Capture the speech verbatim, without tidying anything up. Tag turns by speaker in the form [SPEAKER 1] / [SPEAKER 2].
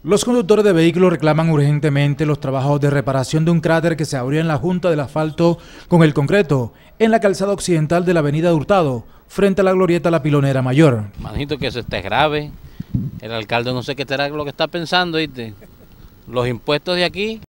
[SPEAKER 1] Los conductores de vehículos reclaman urgentemente los trabajos de reparación de un cráter que se abrió en la junta del asfalto con el concreto en la calzada occidental de la avenida Hurtado, frente a la glorieta La Pilonera Mayor.
[SPEAKER 2] Manito, que eso esté grave. El alcalde no sé qué será lo que está pensando, ¿viste? Los impuestos de aquí